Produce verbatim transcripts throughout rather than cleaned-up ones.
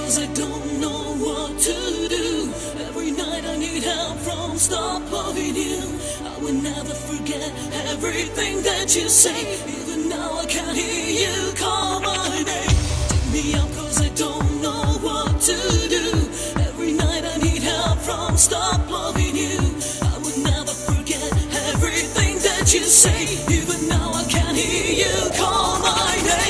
'cause I don't know what to do. Every night I need help from stop loving you. I will never forget everything that you say. Even now I can't hear you call my name. Take me out 'cause I don't know what to do. Every night I need help from stop loving you. I will never forget everything that you say. Even now I can't hear you call my name.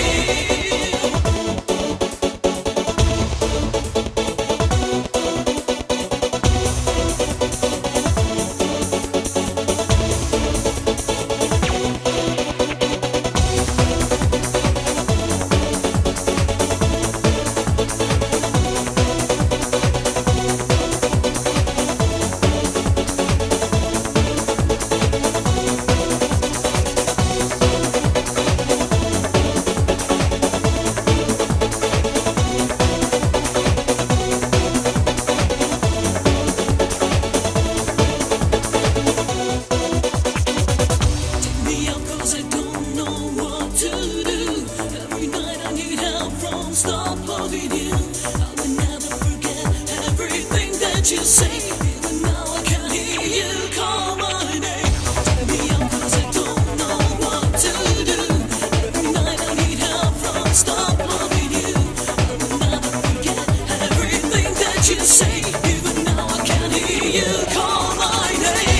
Stop loving you. I will never forget everything that you say. Even now I can't hear you call my name. Take me out 'cause I don't know what to do. Every night I need help from stop loving you. I will never forget everything that you say. Even now I can't hear you call my name.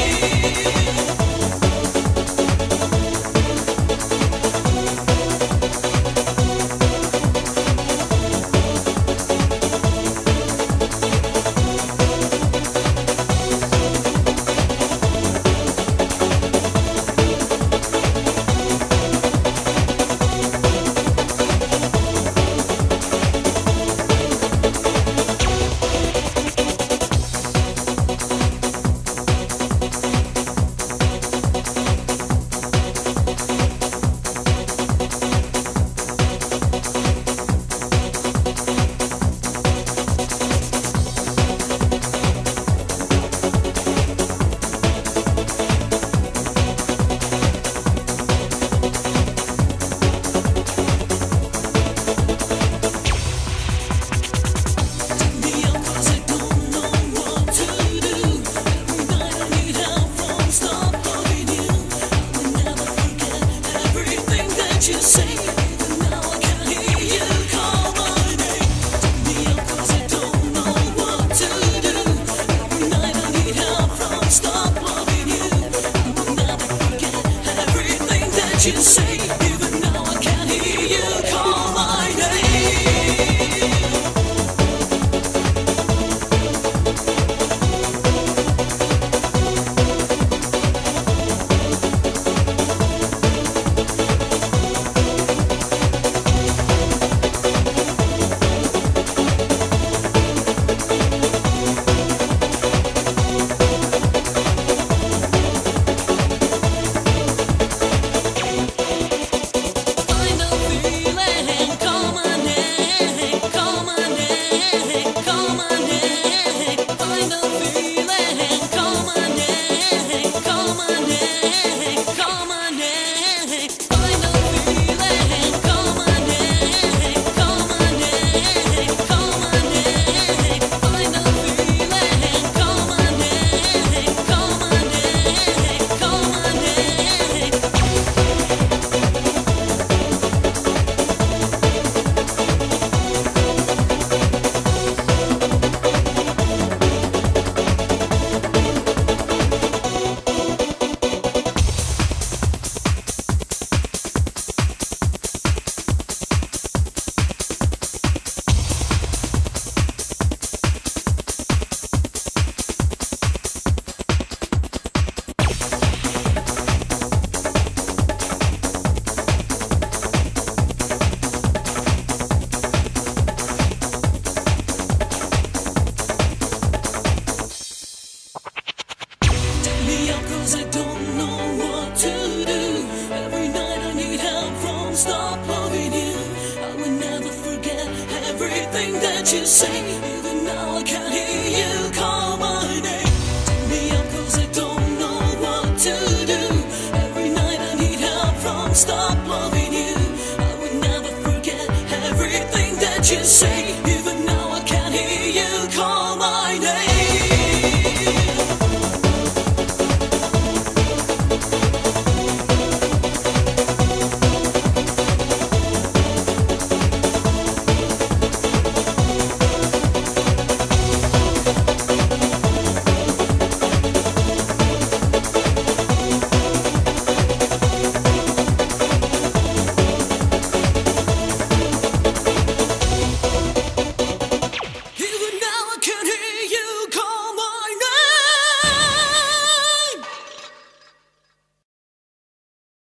You say, even now I can't hear you call my name. Take me out 'cause I don't know what to do. Every night I need help from stop loving you. I will never forget everything that you say. Even now I can't hear you call my name. that you say, even now I can't hear you call my name. Take me out 'cause I don't know what to do. Every night I need help from stop.